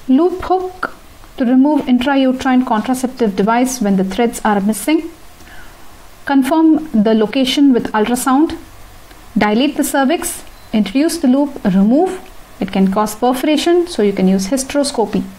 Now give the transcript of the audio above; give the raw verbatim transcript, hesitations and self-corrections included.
Loop hook to remove intrauterine contraceptive device when the threads are missing. Confirm the location with ultrasound. Dilate the cervix. Introduce the loop. Remove. It can cause perforation, so you can use hysteroscopy.